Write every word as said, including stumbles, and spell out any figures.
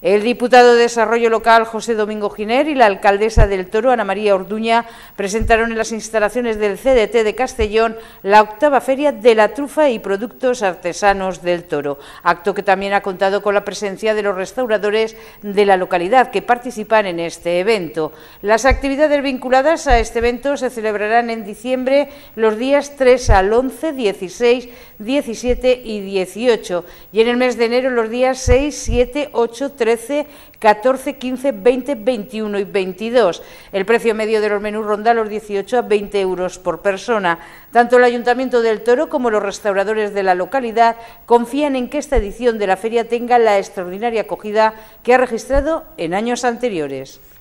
El diputado de Desarrollo Local, José Domingo Giner, y la alcaldesa del Toro, Ana María Orduña, presentaron en las instalaciones del C D T de Castellón la octava Feria de la Trufa y Productos Artesanos del Toro, acto que también ha contado con la presencia de los restauradores de la localidad que participan en este evento. Las actividades vinculadas a este evento se celebrarán en diciembre los días tres al once, dieciséis, diecisiete y dieciocho, y en el mes de enero los días seis, siete, ocho, trece, catorce, quince, veinte, veintiuno y veintidós. El precio medio de los menús ronda los dieciocho a veinte euros por persona. Tanto el Ayuntamiento del Toro como los restauradores de la localidad confían en que esta edición de la feria tenga la extraordinaria acogida que ha registrado en años anteriores.